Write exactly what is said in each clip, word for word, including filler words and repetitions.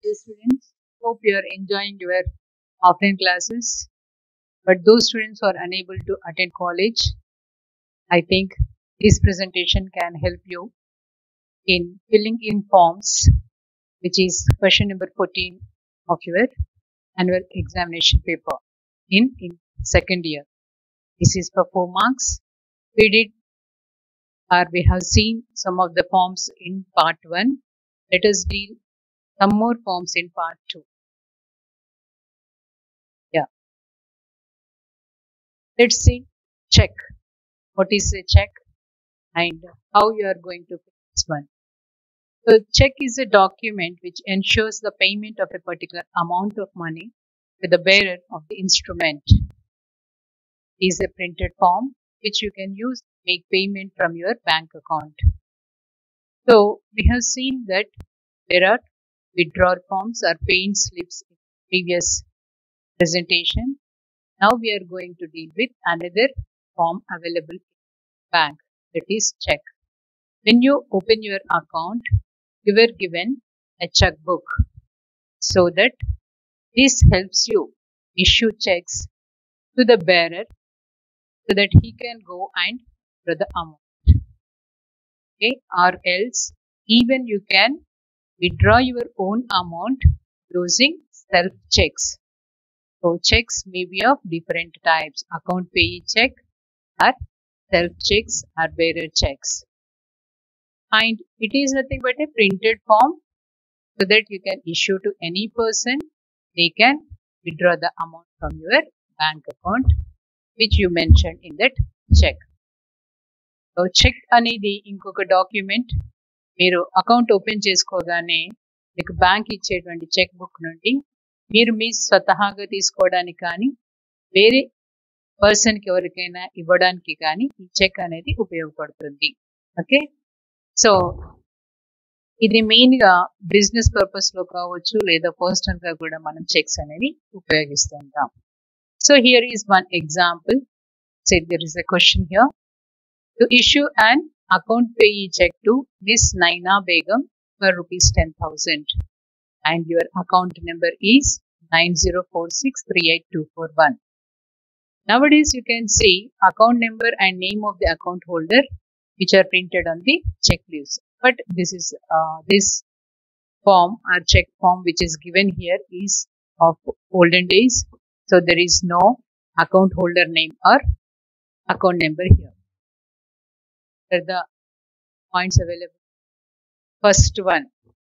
Dear students, hope you are enjoying your offline classes. But those students who are unable to attend college, I think this presentation can help you in filling in forms, which is question number fourteen of your annual examination paper in, in second year. This is for four marks. We did or we have seen some of the forms in part one. Let us deal some more forms in part two. Yeah. Let's see. Check. What is a check and how you are going to pay this one. So check is a document which ensures the payment of a particular amount of money to the bearer of the instrument. It is a printed form which you can use to make payment from your bank account. So we have seen that there are withdrawal forms or paying slips in previous presentation. Now we are going to deal with another form available in bank, that is check. When you open your account, you were given a checkbook so that this helps you issue checks to the bearer so that he can go and draw the amount. Okay, or else even you can withdraw your own amount using self checks. So checks may be of different types: account payee check or self checks or bearer checks. And it is nothing but a printed form so that you can issue to any person. They can withdraw the amount from your bank account which you mentioned in that check. So check అనేది ఇంకొక document. మీరు account open చేసుకోగానే మీకు bank ఇచ్చేటువంటి cheque book నుండి మీరు మీ స్వతహాగా తీసుకోవడానికి కానీ వేరే పర్సన్కి ఎవరికైనా ఇవ్వడానికి కానీ ఈ చెక్ అనేది ఉపయోగపడుతుంది. ఓకే, సో ఇది మెయిన్గా బిజినెస్ పర్పస్లో కావచ్చు లేదా పర్సనల్గా కూడా మనం చెక్స్ అనేవి ఉపయోగిస్తూ ఉంటాం. So here is one example. So there is a question here. To issue an account payee check to Miss Naina Begum for rupees ten thousand and your account number is nine zero four six three eight two four one. Nowadays you can see account number and name of the account holder which are printed on the check leaves. But this is uh, this form or check form which is given here is of olden days. So there is no account holder name or account number here. Are the points available? First one,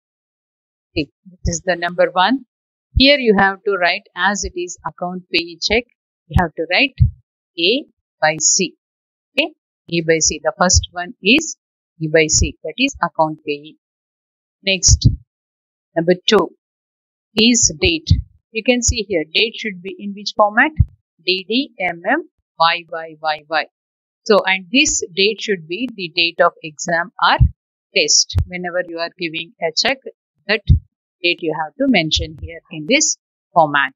okay, this is the number one. Here you have to write, as it is account payee check, you have to write A by C. Okay, A by C. The first one is A by C, that is account payee. Next, number two is date. You can see here date should be in which format? D D M M Y Y Y Y. So, and this date should be the date of exam or test. Whenever you are giving a check, that date you have to mention here in this format.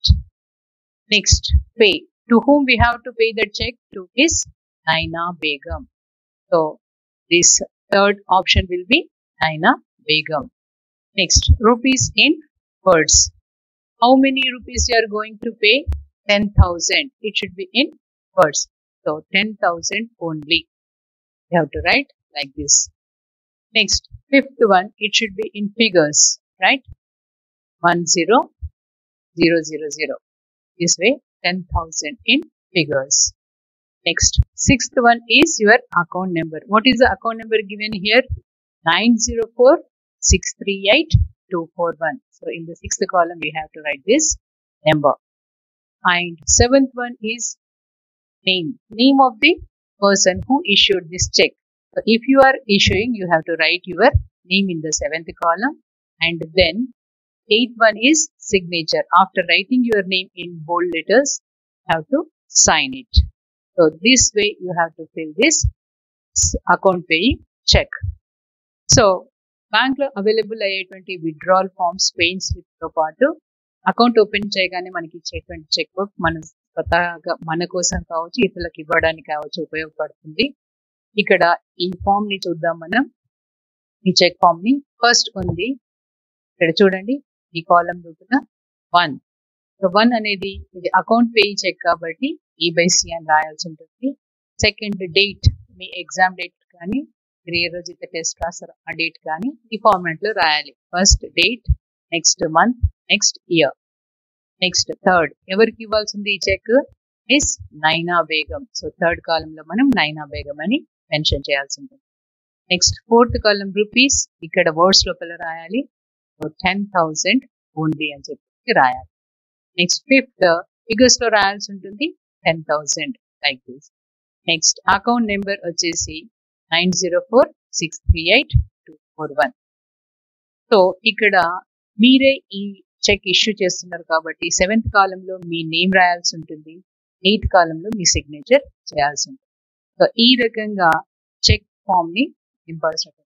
Next, pay. To whom we have to pay the check? To Miss Naina Begum. So, this third option will be Naina Begum. Next, rupees in words. How many rupees you are going to pay? ten thousand. It should be in words. So ten thousand only. You have to write like this. Next, fifth one, it should be in figures, right? One zero zero zero zero. This way, ten thousand in figures. Next, sixth one is your account number. What is the account number given here? Nine zero four six three eight two four one. So in the sixth column, we have to write this number. And seventh one is name. Name of the person who issued this check. So if you are issuing, you have to write your name in the seventh column. And then eighth one is signature. After writing your name in bold letters, you have to sign it. So this way you have to fill this account payee check. So bank lo available అయ్యేటువంటి withdrawal forms pains with తో పాటు account open చేయగానే మనకి ఇచ్చేటువంటి cheque book మన స్వతహాగా మన కోసం కావచ్చు ఇతరులకు ఇవ్వడానికి కావచ్చు ఉపయోగపడుతుంది. ఇక్కడ ఈ ఫామ్ ని చూద్దాం మనం. ఈ చెక్ ఫామ్ ని ఫస్ట్ ఉంది ఇక్కడ చూడండి, ఈ కాలం లోపల వన్. సో వన్ అనేది ఇది అకౌంట్ పే చెక్ కాబట్టి ఈ బై సి అని రాయాల్సి ఉంటుంది. సెకండ్ డేట్, మీ ఎగ్జామ్ డేట్ కానీ మీరు ఏ రోజు అయితే టెస్ట్ రాస్తారో ఆ డేట్ కానీ ఈ ఫార్మాట్ లో రాయాలి. First date, next month, next year. Next third, ఎవరికి ఇవ్వాల్సింది ఈ చెక్? మిస్ నైనా బేగం. సో థర్డ్ కాలంలో మనం నైనా బేగం అని మెన్షన్ చేయాల్సి ఉంటుంది. నెక్స్ట్ ఫోర్త్ కాలం రూపీస్, ఇక్కడ వర్డ్స్ లోపల రాయాలి. సో టెన్ థౌసండ్ ఓన్లీ అని చెప్పి రాయాలి. నెక్స్ట్ ఫిఫ్త్ ఫిగర్స్ లో రాయాల్సి ఉంటుంది ten thousand like this. Next account number వచ్చేసి nine zero four six three eight two four one. So ఇక్కడ మీరే ఈ చెక్ ఇష్యూ చేస్తున్నారు కాబట్టి సెవెంత్ కాలంలో మీ నేమ్ రాయాల్సి ఉంటుంది, ఎయిత్ కాలంలో మీ సిగ్నేచర్ చేయాల్సి ఉంటుంది. సో ఈ రకంగా చెక్ ఫామ్ ని నింపాల్సి ఉంటుంది.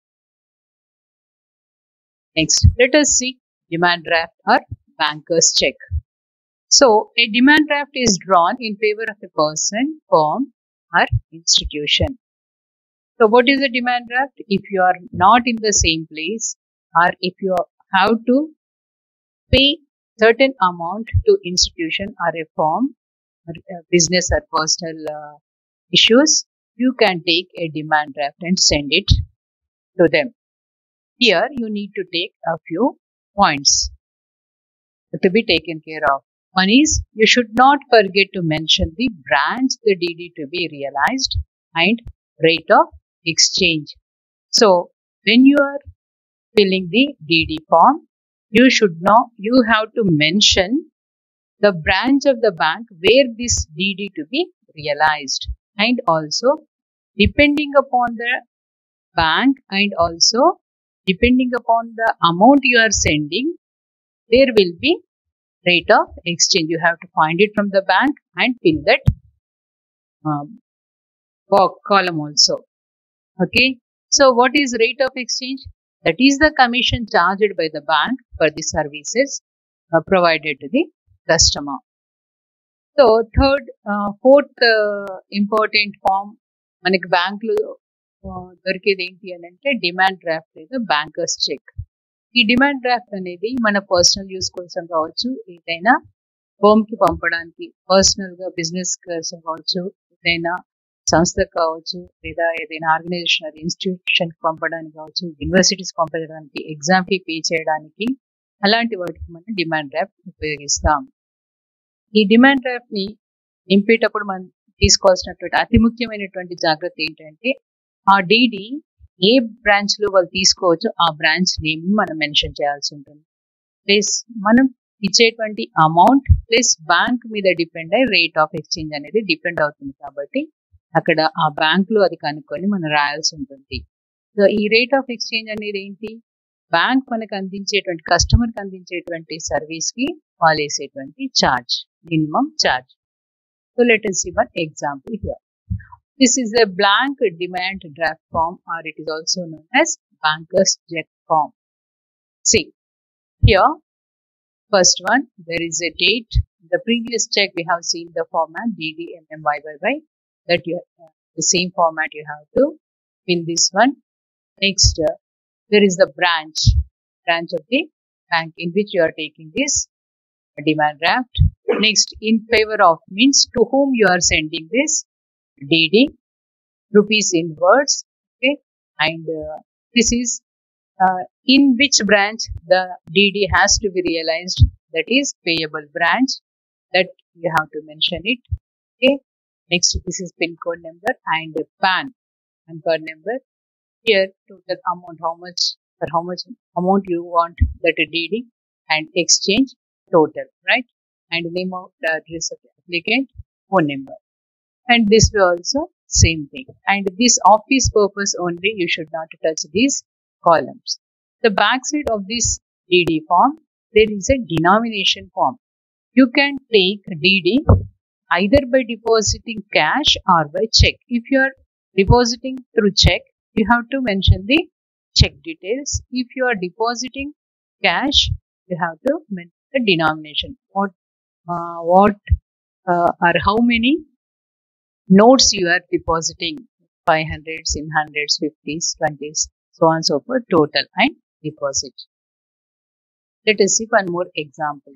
Next let us see demand draft or banker's check. So a demand draft is drawn in favor of a person, firm or institution. So what is a demand draft? If you are not in the same place or if you have to pay certain amount to institution or a firm or a business or personal uh, issues, you can take a demand draft and send it to them. Here you need to take a few points to be taken care of. One is, you should not forget to mention the branch the D D to be realized and rate of exchange. So when you are filling the D D form, you should know, you have to mention the branch of the bank where this D D to be realized, and also depending upon the bank and also depending upon the amount you are sending, there will be rate of exchange. You have to find it from the bank and fill that um, column also. Okay. So what is rate of exchange? That is the commission charged by the bank for the services uh, provided to the customer. So third, uh, fourth uh, important form మనకి బ్యాంకులు దొరికేది ఏంటి అని అంటే demand draft లేదా bankers cheque. ఈ demand draft అనేది మన పర్సనల్ యూస్ కోసం కావచ్చు, ఏదైనా హోమ్ కి పంపడానికి, పర్సనల్ గా బిజినెస్ కోసం కావచ్చు, ఏదైనా సంస్థకు కావచ్చు, లేదా ఏదైనా ఆర్గనైజేషన్ ఇన్స్టిట్యూషన్ కి పంపడానికి కావచ్చు, యూనివర్సిటీస్ పంపడానికి, ఎగ్జామ్ ఫీ పే చేయడానికి, అలాంటి వాటికి మనం డిమాండ్ డ్రాఫ్ట్ ఉపయోగిస్తాం. ఈ డిమాండ్ డ్రాఫ్ట్ ని నింపేటప్పుడు మనం తీసుకోవాల్సినటువంటి అతి ముఖ్యమైనటువంటి జాగ్రత్త ఏంటంటే ఆ డీడీ ఏ బ్రాంచ్ లో వాళ్ళు తీసుకోవచ్చు ఆ బ్రాంచ్ నేమ్ మనం మెన్షన్ చేయాల్సి ఉంటుంది. ప్లస్ మనం ఇచ్చేటువంటి అమౌంట్ ప్లస్ బ్యాంక్ మీద డిపెండ్ అయ్యి రేట్ ఆఫ్ ఎక్స్చేంజ్ అనేది డిపెండ్ అవుతుంది కాబట్టి అక్కడ ఆ బ్యాంక్ లో అది కనుక్కొని మనం రాయాల్సి ఉంటుంది. సో ఈ రేట్ ఆఫ్ ఎక్స్చేంజ్ అనేది ఏంటి? బ్యాంక్ మనకు అందించేటువంటి కస్టమర్ కి అందించేటువంటి సర్వీస్ కి వాళ్ళు వేసేటువంటి charge, minimum charge. So let us see one example here. This is a blank demand draft form, or it is also known as banker's check form. See, here, first one, there is a date. The previous check we have seen the format D D M M Y Y Y. That you uh, the same format you have to fill this one. Next, uh, there is the branch, branch of the bank in which you are taking this demand draft. Next, in favor of means to whom you are sending this D D, rupees in words, okay, and uh, this is uh, in which branch the D D has to be realized, that is payable branch, that you have to mention it. Okay. Next, this is PIN code number and P A N and card number. Here, total amount, how much for how much amount you want that D D, and exchange total, right? And name of the address of the applicant, phone number. And this will also same thing. And this office purpose only, you should not touch these columns. The back side of this D D form, there is a denomination form. You can take D D either by depositing cash or by check. If you are depositing through check, you have to mention the check details. If you are depositing cash, you have to mention the denomination. What Uh, what uh, or how many notes you are depositing, five hundreds, in hundreds, fifties, twenties, so on and so forth, total and deposit. Let us see one more example.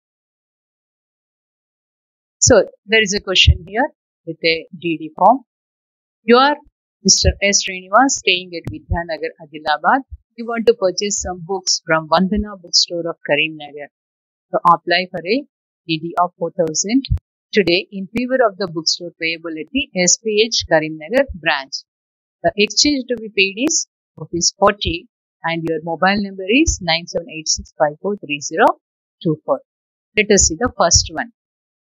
So there is a question here with a D D form. You are Mister S. Srinivas staying at Vidyanagar, Adilabad. You want to purchase some books from Vandana Bookstore of Karimnagar. So apply for a D D of four thousand today in favor of the bookstore payable at the S P H Karimnagar branch. The exchange to be paid is rupees forty and your mobile number is nine seven eight six five four three zero two four. Let us see the first one.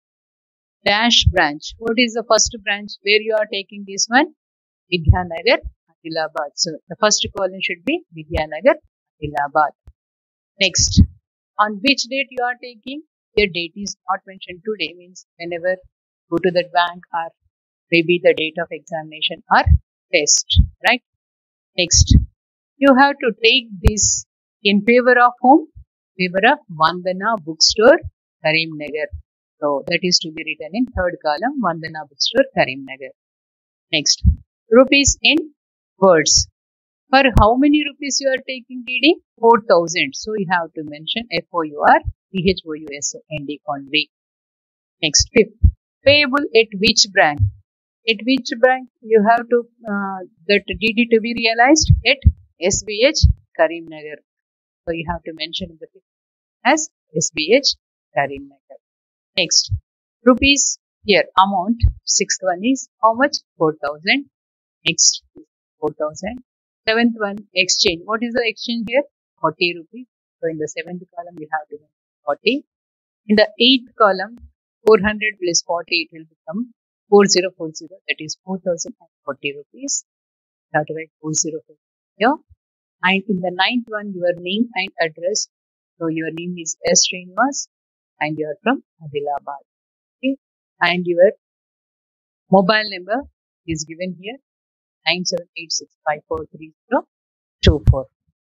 Dash branch. What is the first branch where you are taking this one? Vidyanagar, Adilabad. So the first column should be Vidyanagar, Adilabad. Next, on which date you are taking? Your date is not mentioned today, means whenever go to that bank or maybe the date of examination or test, right? Next, you have to take this in favor of whom? Favor of Vandana Bookstore, Karimnagar. So that is to be written in third column, Vandana Bookstore, Karimnagar. Next, rupees in words. For how many rupees you are taking D D? four thousand. So you have to mention F O U R P H O U S O N D only. Next, fifth, payable at which bank? At which bank you have to, uh, that D D to be realized? At S B H Karimnagar. So you have to mention the fifth as S B H Karimnagar. Next, rupees here, amount, sixth one is how much? four thousand. Next, four thousand. Seventh one, exchange. What is the exchange here? forty rupees. So in the seventh column, you have to mention forty. In the eighth column, four hundred plus forty, it will become four thousand forty. That is four thousand forty rupees. You have to write four thousand forty here. And in the ninth one, your name and address. So your name is S. Srinivas and you are from Adilabad. Okay. And your mobile number is given here, nine seven eight six five four three zero two four.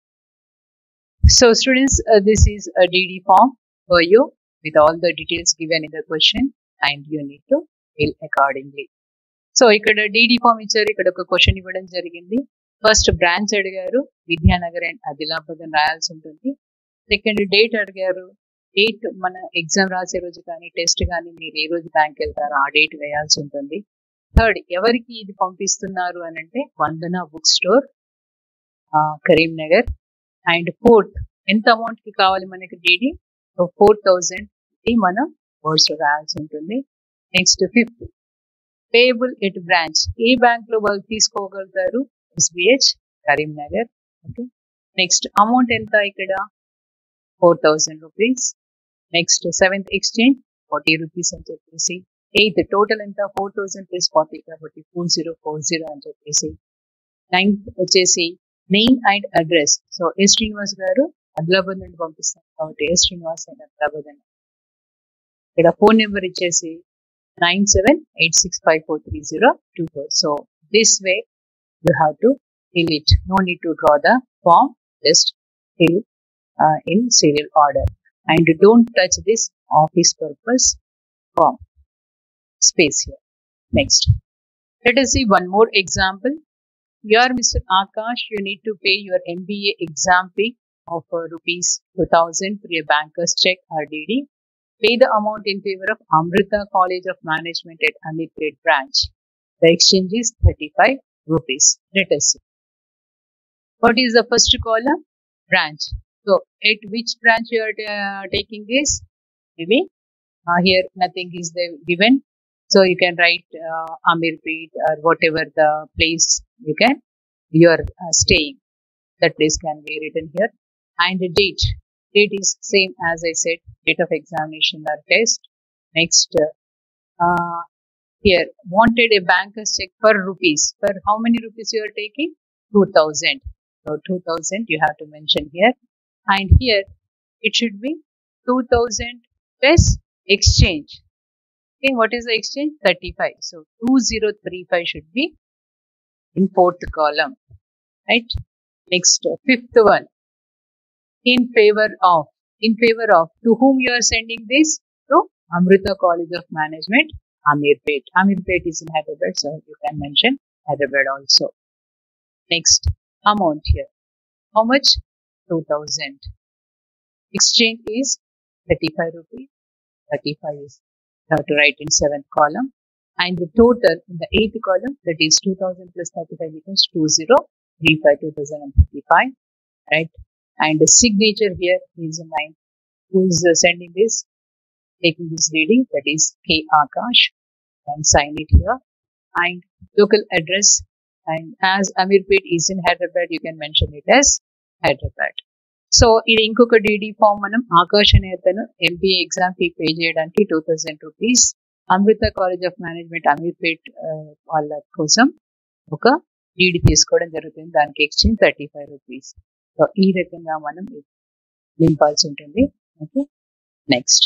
So students, uh, this is a D D form for you with all the details given in the question and you need to fill accordingly. So ఇక్కడ D D form ఇచ్చారు, ఇక్కడ ఒక question ఇవ్వడం జరిగింది. First branch అడిగారు, Vidyanagar and Adilabad అని రాయాల్సి ఉంటుంది. సెకండ్ డేట్ అడిగారు, డేట్ మన ఎగ్జామ్ రాసే రోజు కానీ టెస్ట్ కానీ మీరు ఏ రోజు బ్యాంక్ వెళ్తారో ఆ డేట్ వేయాల్సి ఉంటుంది. థర్డ్, ఎవరికి ఇది పంపిస్తున్నారు అని అంటే Vandana book store Karimnagar. And fourth, ఎంత అమౌంట్ కి కావాలి మనకి డీడీ? సో ఫోర్ థౌజండ్ మనం వర్డ్స్ రాయాల్సి ఉంటుంది. Next fifth, payable at branch, ఏ బ్యాంక్ లో వాళ్ళు తీసుకోగలుగుతారు? SBH Karimnagar. Okay. Next amount ఎంత ఇక్కడ? Four thousand rupees. Next seventh, exchange forty rupees అని చెప్పేసి. ఎయిత్, టోటల్ ఎంత? ఫోర్ థౌజండ్ ప్లస్ ఫార్టీ కాబట్టి ఫోర్ జీరో ఫోర్ జీరో అని చెప్పేసి. నైన్త్ వచ్చేసి name and address. So yes Srinivas garu Adilabad నుండి పంపిస్తాం కాబట్టి ఎస్ శ్రీనివాస్ అండ్ ఆదిలాబాద్ అని. ఇక్కడ ఫోన్ నెంబర్ ఇచ్చేసి nine seven eight six five four three zero two four. So this way you have to fill it. No need to draw the form. Just fill uh, in serial order. And don't touch this office purpose form space here. Next, let us see one more example. You are Mister Akash. You need to pay your M B A exam fee of uh, rupees two thousand for a banker's check or D D. Pay the amount in favor of Amrita College of Management at Amirpet branch. The exchange is thirty-five rupees. Let us see. What is the first column? Branch. So, at which branch you are uh, taking this? Maybe uh, here nothing is there given. So, you can write uh, Amirpet or whatever the place you can, you are uh, staying. That place can be written here. And the date. Date is same as I said, date of examination or test. Next, uh, here, wanted a banker's check for rupees. For how many rupees you are taking? two thousand. So, two thousand you have to mention here. And here, it should be two thousand plus exchange. Okay, what is the exchange? thirty-five. So, two thousand thirty-five should be in fourth column. Right? Next, uh, fifth one. In favor of, in favor of, to whom you are sending this? To Amrita College of Management, Amirpet. Amirpet is in Hyderabad, so you can mention Hyderabad also. Next, amount here. How much? two thousand. Exchange is thirty-five rupees. thirty-five is you have to write in seventh column. And the total in the eighth column, that is two thousand plus thirty-five becomes two thousand thirty-five, two thousand thirty-five, right? And the signature here is mine. Who is uh, sending this, taking this reading? That is K. Akash. And sign it here. And local address. And as Amirpet is in Hyderabad, you can mention it as Hyderabad. So ఇది ఇంకొక DD form మనం ఆకాష్ అనే అతను MBA exam fee pay చేయడానికి two thousand rupees Amrita college of management Ameerpet వాళ్ళ కోసం ఒక DD తీసుకోవడం జరుగుతుంది. దానికి exchange thirty five rupees. So ఈ రకంగా మనం నింపాల్సి ఉంటుంది. Okay, next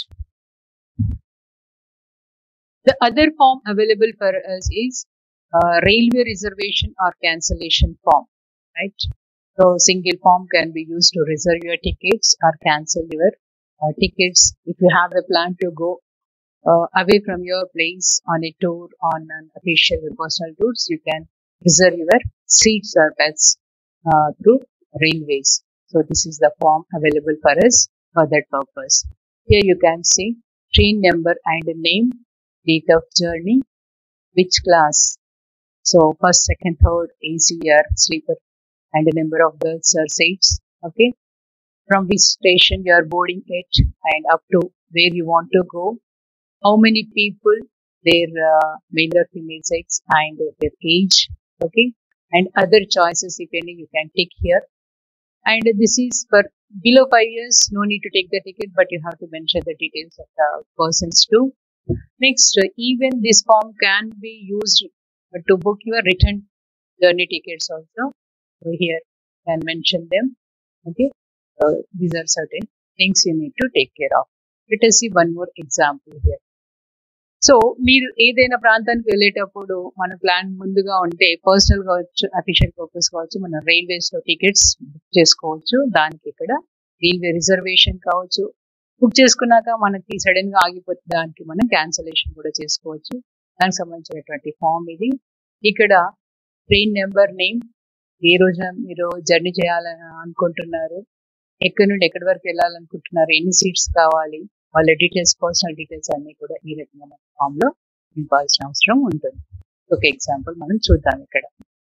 the other form available for us is uh, railway reservation or cancellation form, right? So single form can be used to reserve your tickets or cancel your uh, tickets. If you have a plan to go uh, away from your place on a tour, on an official or personal tours, you can reserve your seats or beds uh, through railways. So this is the form available for us for that purpose. Here you can see train number and name, date of journey, which class. So first, second, third, A C or sleeper, and the number of berths or seats. Okay, from which station you are boarding it, and up to where you want to go, how many people, their uh, male or female sex, and their age. Okay, and other choices, if any, you can tick here. And this is for below five years, no need to take the ticket, but you have to mention the details of the persons too. Next, uh, even this form can be used to book your return journey tickets also. So here you can mention them. Okay, so these are certain things you need to take care of. Let us see one more example here. So మీరు ఏదైనా ప్రాంతానికి వెళ్ళేటప్పుడు మన plan ముందుగా ఉంటే personal కావచ్చు, official purpose కావచ్చు, మనం రైల్వేస్ లో టికెట్స్ బుక్ చేసుకోవచ్చు. దానికి ఇక్కడ రైల్వే రిజర్వేషన్ కావచ్చు. బుక్ చేసుకున్నాక మనకి సడన్ గా ఆగిపోతే దానికి మనం క్యాన్సలేషన్ కూడా చేసుకోవచ్చు. దానికి సంబంధించినటువంటి ఫామ్ ఇది. ఇక్కడ ట్రైన్ నెంబర్, నేమ్, ఏ రోజున మీరు జర్నీ చేయాలని అనుకుంటున్నారు, ఎక్కడి నుండి ఎక్కడి వరకు వెళ్ళాలనుకుంటున్నారు, ఎన్ని సీట్స్ కావాలి, వాళ్ళ డీటెయిల్స్, పర్సనల్ డీటెయిల్స్ అన్ని కూడా ఈ రకమైన ఫామ్ లో నింపాల్సిన అవసరం ఉంటుంది. ఒక ఎగ్జాంపుల్ మనం చూద్దాం ఇక్కడ.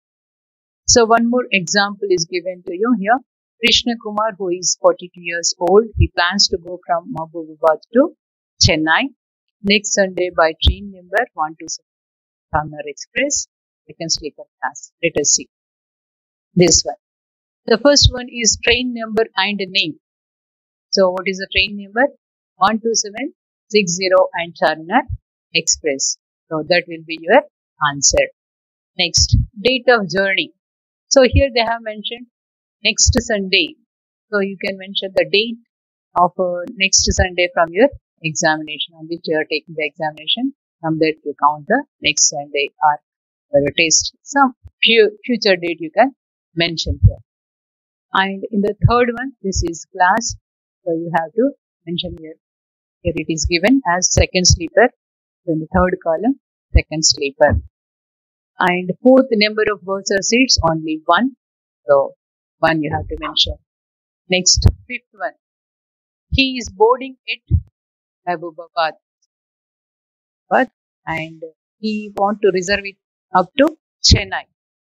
So one more example is given to you here. Krishna Kumar, who is forty-two years old, he plans to go from Mahbubabad to Chennai next Sunday by train number one two seven Tamnar Express, second sleeper class. Let us see this one. The first one is train number and name. So what is the train number? one two seven six zero and Tamnar Express. So that will be your answer. Next, date of journey. So here they have mentioned next Sunday. So you can mention the date of uh, next Sunday from your examination on which you are taking the examination. From that you count the next Sunday or the test. Some future date you can mention here. And in the third one, this is class. So you have to mention here. Here it is given as second sleeper. So in the third column, second sleeper. And fourth number of berths or seats, only one. So one you have to mention. Next, fifth one. He is boarding at Mahbubabad, but and he want to reserve it up to Chennai.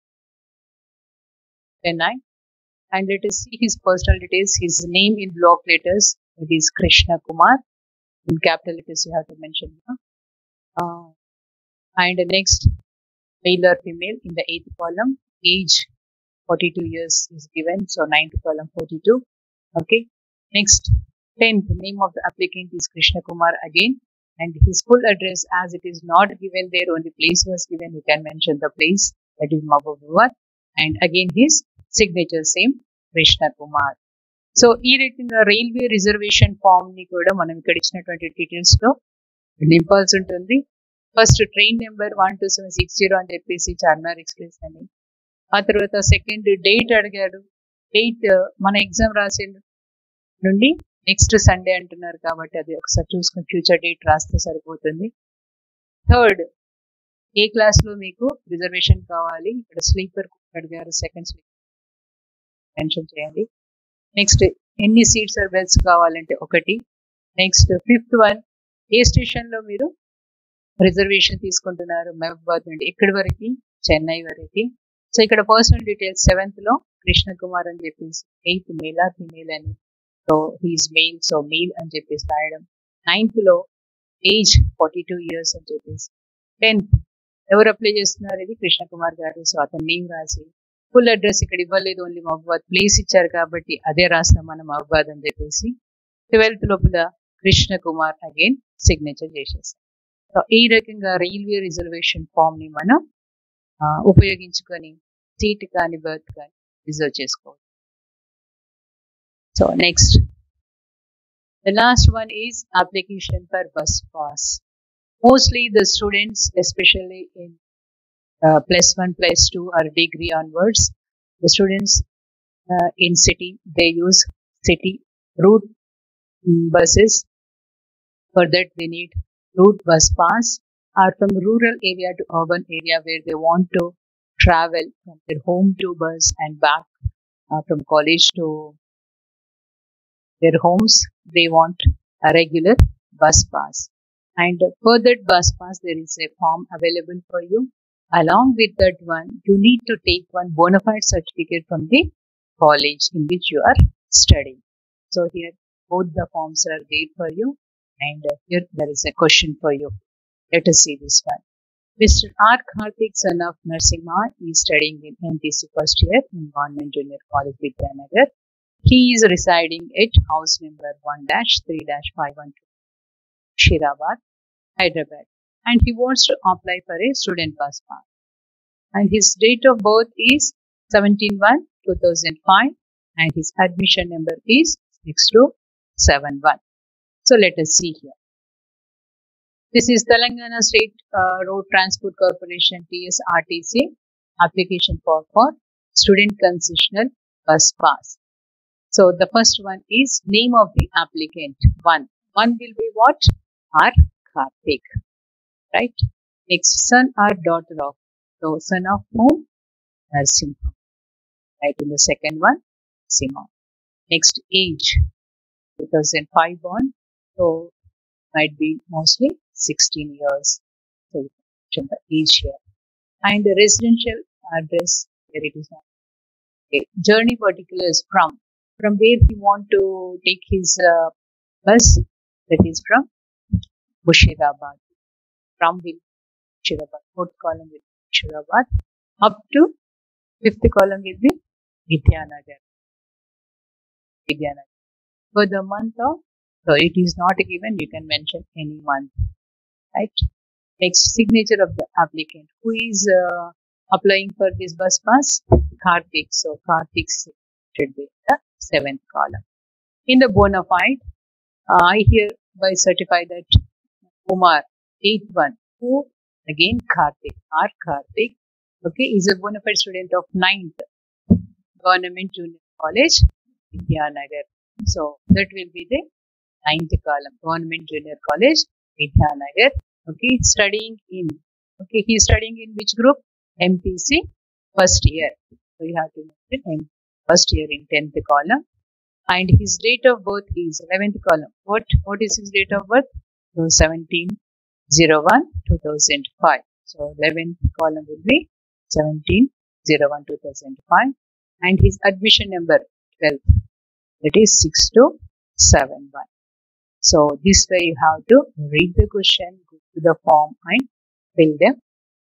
Chennai. And let us see his personal details. His name in block letters. It is Krishna Kumar. In capital letters you have to mention. Uh, and next, male or female in the eighth column. Age forty-two years is given, so ninth column forty-two. Okay, next, tenth, name of the applicant is Krishna Kumar again, and his full address, as it is not given there, only place was given, you can mention the place, that is Mahbubabad, and again his signature same, Krishna Kumar. So ఈ రకంగా railway reservation form ని కూడా మనం ఇక్కడ ఇచ్చినటువంటి details లో నింపాల్సి ఉంటుంది. First train number one two seven six zero అని చెప్పేసి చార్మినార్ ఎక్స్ప్రెస్ అని, ఆ తర్వాత సెకండ్ డేట్ అడిగాడు. డేట్ మన ఎగ్జామ్ రాసే నుండి నెక్స్ట్ సండే అంటున్నారు కాబట్టి అది ఒకసారి చూసుకుని ఫ్యూచర్ డేట్ రాస్తే సరిపోతుంది. థర్డ్, ఏ క్లాస్ లో మీకు రిజర్వేషన్ కావాలి, ఇక్కడ స్లీపర్ అడిగారు, సెకండ్ స్లీపర్ మెన్షన్ చేయండి. నెక్స్ట్, ఎన్ని సీట్స్ ఆర్ బెల్స్ కావాలంటే ఒకటి. నెక్స్ట్ ఫిఫ్త్ వన్, ఏ స్టేషన్లో మీరు రిజర్వేషన్ తీసుకుంటున్నారు? మహబూబాద్ నుండి ఎక్కడి వరకు? చెన్నై వరకు. సో ఇక్కడ పర్సనల్ డీటెయిల్స్ సెవెంత్లో కృష్ణ కుమార్ అని చెప్పేసి, ఎయిత్ మేల్ ఆర్ ఫీమేల్ అని, so he is male, so male అని చెప్పేసి రాయడం. నైన్త్లో ఏజ్ ఫార్టీ టూ ఇయర్స్ అని చెప్పేసి. టెన్త్ ఎవరు అప్లై చేస్తున్నారు? ఇది కృష్ణ కుమార్ గారు, సో అతని నేమ్ రాసి. ఫుల్ అడ్రస్ ఇక్కడ ఇవ్వలేదు, ఓన్లీ మహబూబాద్ ప్లేస్ ఇచ్చారు కాబట్టి అదే రాస్తాం మనం మహబూబాద్ అని చెప్పేసి. ట్వెల్త్ లోపల కృష్ణ కుమార్ అగైన్ సిగ్నేచర్ చేసేస్తాం. సో ఈ రకంగా రైల్వే రిజర్వేషన్ ఫామ్ ని మనం ఉపయోగించుకొని సీట్ కానీ బర్త్ కానీ రిజర్వ్ చేసుకోవచ్చు. So next the last one is application for bus pass. Mostly the students, especially in uh, plus one, plus two or degree onwards, the students uh, in city, they use city route um, buses. For that they need route bus pass, or from rural area to urban area where they want to travel from their home to bus and back, uh, from college to their homes, they want a regular bus pass. And for that bus pass, there is a form available for you. Along with that one, you need to take one bona fide certificate from the college in which you are studying. So here both the forms are there for you, and here there is a question for you. Let us see this one. Mister R. Karthik, son of Narsimha, is studying in M T C first year in Government Junior College, Vidyanagar. He is residing at house number one dash three dash five one two, Shirabad, Hyderabad, and he wants to apply for a student bus pass. And his date of birth is seventeen one two thousand five, and his admission number is six two seven one. So let us see here. This is Telangana State uh, Road Transport Corporation, T S R T C, application form for student concessional bus pass. So the first one is name of the applicant. One. One will be what? R. Karthik. Right? Next, son or daughter of. So son of whom? Narsimha. Right, in the second one, Simha. Next, age. two thousand five born. So might be mostly sixteen years. So you can the age here. And the residential address, here it is not. Okay. Journey particulars from. From where he want to take his uh, bus, that is from Mushirabad. From Mushirabad, fourth column will be Mushirabad, up to fifth column will be Vidyanagar. Vidyanagar. For the month of, so it is not given, you can mention any month. Right? Next, signature of the applicant. Who is uh, applying for this bus pass? Karthik. So Karthik should be the seventh column. In the bona fide, uh, I hereby certify that Kumar, eighth one, who again Karthik, R. Karthik, okay, is a bona fide student of ninth Government Junior College, Vidyanagar. So that will be the ninth column, Government Junior College, Vidyanagar. Okay, studying in, okay, he is studying in which group? M P C, first year. So you have to mention first year in tenth column, and his date of birth is eleventh column. What what is his date of birth? So seventeen oh one two thousand five. So eleventh column will be seventeen oh one two thousand five, and his admission number twelve, that is six two seven one. So this way you have to read the question, go to the form and fill them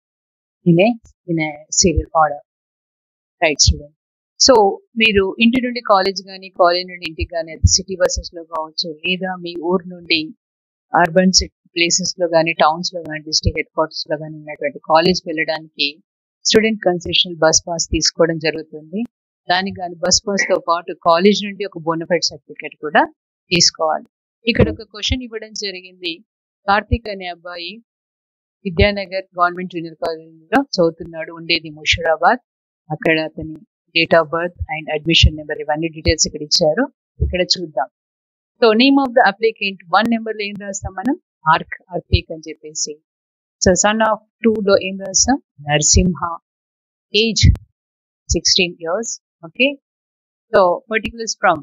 in a in a serial order. Right, student. So మీరు ఇంటి నుండి college కానీ, college నుండి ఇంటికి కానీ, అది city బస్సెస్లో కావచ్చు, లేదా మీ ఊరు నుండి అర్బన్ ప్లేసెస్లో కానీ, టౌన్స్లో కానీ, డిస్ట్రిక్ట్ హెడ్ క్వార్టర్స్లో కానీ ఉన్నటువంటి కాలేజ్ వెళ్ళడానికి స్టూడెంట్ కన్సెషనల్ బస్ పాస్ తీసుకోవడం జరుగుతుంది. దానికి కానీ బస్ పాస్తో పాటు కాలేజ్ నుండి ఒక బోనఫైడ్ సర్టిఫికేట్ కూడా తీసుకోవాలి. ఇక్కడ ఒక క్వశ్చన్ ఇవ్వడం జరిగింది. కార్తిక్ అనే అబ్బాయి విద్యానగర్ గవర్నమెంట్ జూనియర్ కాలేజ్లో చదువుతున్నాడు, ఉండేది ముషిరాబాద్. అక్కడ అతని date of birth and admission number ఇవన్నీ డీటెయిల్స్ ఇక్కడ ఇచ్చారు. ఇక్కడ చూద్దాం. So name of the applicant one నెంబర్లో ఏం రాస్తాం మనం? ఆర్ కార్తిక్ అని చెప్పేసి. సో సన్ ఆఫ్ టూ లో ఏం రాస్తాం? Narasimha. Age sixteen years. Okay, so particulars from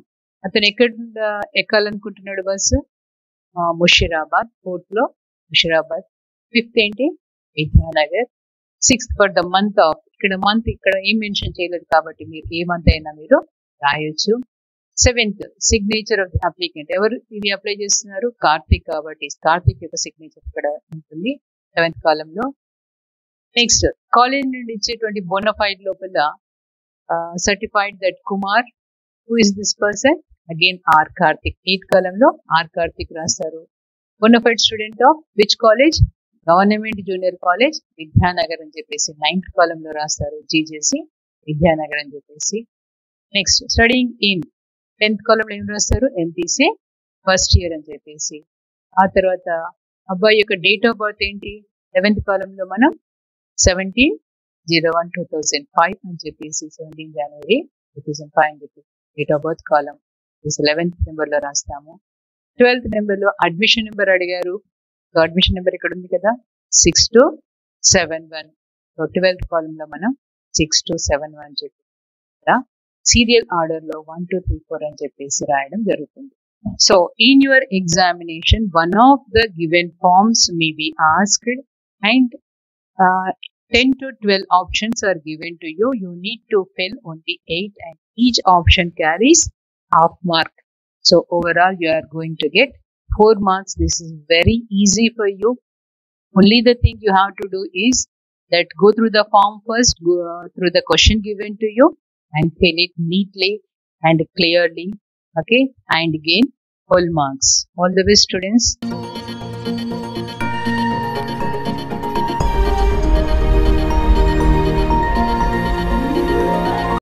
అతను ఎక్కడ ఎక్కాలనుకుంటున్నాడు బస్సు? ముషిరాబాద్. ఫోర్త్ లో ముషిరాబాద్. ఫిఫ్త్ ఏంటి? Vidyanagar. Sixth for the month of, ఇక్కడ మంత్ ఇక్కడ ఏం మెన్షన్ చేయలేదు కాబట్టి మీరు ఏ మంత్ అయినా మీరు రాయొచ్చు. Seventh signature of the applicant, ఎవరు ఇది అప్లై చేస్తున్నారు? కార్తిక్, కాబట్టి కార్తిక్ యొక్క సిగ్నేచర్ ఇక్కడ ఉంటుంది సెవెంత్ కాలంలో. నెక్స్ట్ కాలేజ్ నుండి ఇచ్చేటువంటి బోనఫైడ్ లోపల certified that Kumar, who is this person? Again R Karthik. Eighth కాలంలో ఆర్ కార్తిక్ రాస్తారు. Bona fide student of which college? Government junior college Vidyanagar అని చెప్పేసి నైన్త్ కాలంలో రాస్తారు. జీజేసి విద్యానగర్ అని చెప్పేసి. నెక్స్ట్ స్టడీయింగ్ ఇన్ టెన్త్ కాలంలో ఏం రాస్తారు? ఎంపీసీ ఫస్ట్ ఇయర్ అని చెప్పేసి. ఆ తర్వాత అబ్బాయి యొక్క డేట్ ఆఫ్ బర్త్ ఏంటి? లెవెన్త్ కాలంలో మనం seventeen zero one two thousand five అని చెప్పేసి సెవెంటీన్ జనవరి టూ థౌజండ్ ఫైవ్ అని చెప్పి డేట్ ఆఫ్ బర్త్ కాలం లెవెన్త్ నెంబర్ లో రాస్తాము. ట్వెల్త్ నెంబర్ లో అడ్మిషన్ నెంబర్ అడిగారు. సో అడ్మిషన్ నెంబర్ ఇక్కడ ఉంది కదా, six two seven one. So twelfth కాలం లో మనం సిక్స్ టూ సెవెన్ వన్ చెప్పి సీరియల్ ఆర్డర్ లో వన్ టూ త్రీ ఫోర్ అని చెప్పేసి రాయడం జరుగుతుంది. So in your examination one of the given forms may be asked and ten to twelve options are given to you. You need to fill only eight and each option carries half mark. So overall you are going to get four marks. This is very easy for you. Only the thing you have to do is that go through the form first, go through the question given to you and fill it neatly and clearly. Okay, and gain full marks. All the best students.